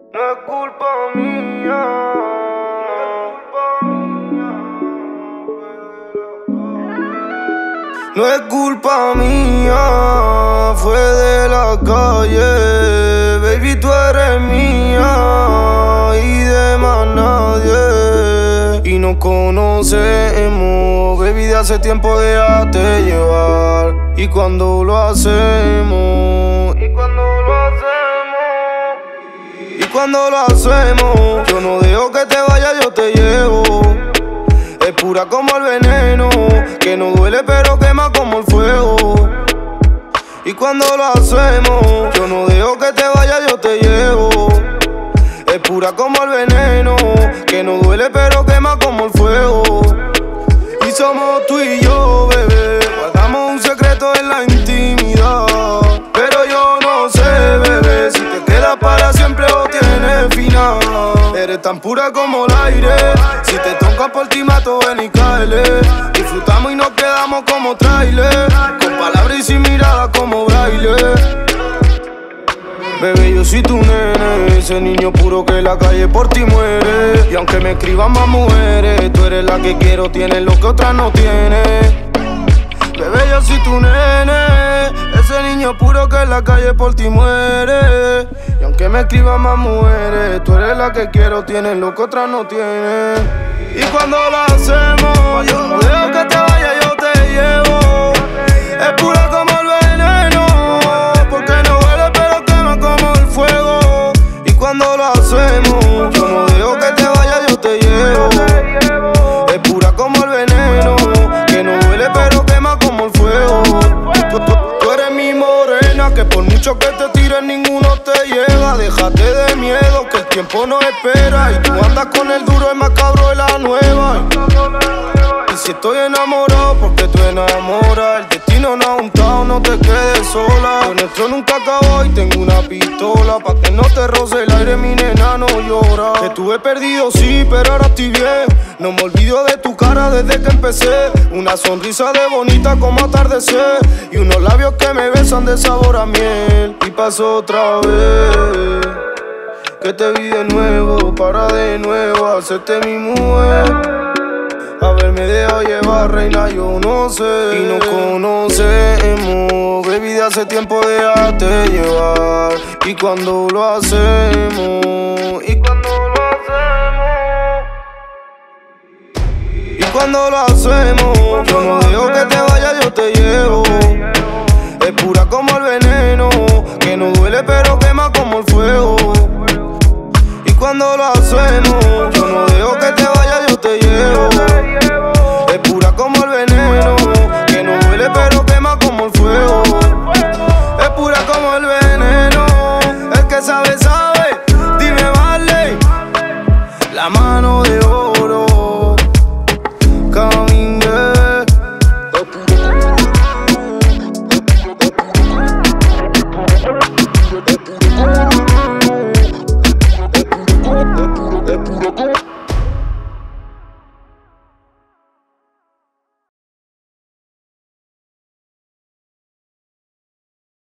No es culpa mía, no es culpa mía, fue de la calle. Baby, tú eres mía y de más nadie. Y nos conocemos, baby, de hace tiempo déjate llevar. Y cuando lo hacemos, cuando lo hacemos, yo no dejo que te vayas, yo te llevo. Es pura como el veneno, que no duele pero quema como el fuego. Y cuando lo hacemos, yo no dejo que te vayas, yo te llevo. Es pura como el veneno, que no duele pero quema como el fuego. Y somos tú y yo, bebé, guardamos un secreto en la intimidad. Pero yo no sé, bebé, si te quedas para siempre o tienes final. Eres tan pura como el aire, si te toca por ti mato, ven y cáele. Disfrutamos y nos quedamos como trailer, con palabras y sin mirada como braille. Bebé, yo soy tu nene, ese niño puro que la calle por ti muere. Y aunque me escriban más mujeres, tú eres la que quiero, tienes lo que otras no tienen. Bebé, yo soy tu nene, ese niño puro que en la calle por ti muere. Y aunque me escriban más mujeres, tú eres la que quiero, tienes lo que otras no tienen. Y cuando lo hacemos, yo no dejo que te vayas, yo te llevo. Es pura como el veneno, porque no duele pero quema como el fuego. Y cuando lo hacemos, yo no dejo que te vayas, yo te llevo. Es pura como el veneno, que no duele pero quema como el fuego. Tú eres mi morena, que por mucho que te tires ninguno te llega. Déjate de miedo, que el tiempo no espera. Y tú andas con el duro, el macabro de la nueva. Y si estoy enamorado, porque tú enamoras. El destino no ha juntado, no te quedes sola. Lo nuestro nunca acabó y tengo una pistola, pa' que no te roce el aire, mi nena, no llora. Que estuve perdido, sí, pero ahora estoy bien. No me olvido de tu cara desde que empecé. Una sonrisa de bonita como atardecer, y unos labios que me besan de sabor a miel. Y pasó otra vez, que te vi de nuevo, para de nuevo hacerte mi mujer. Haberme dejado llevar, reina, yo no sé. Y nos conocemos, baby, de hace tiempo déjate llevar. Y cuando lo hacemos, cuando lo hacemos, yo no dejo que te vayas, yo te llevo. Es pura como el veneno, que no duele pero quema como el fuego. Y cuando lo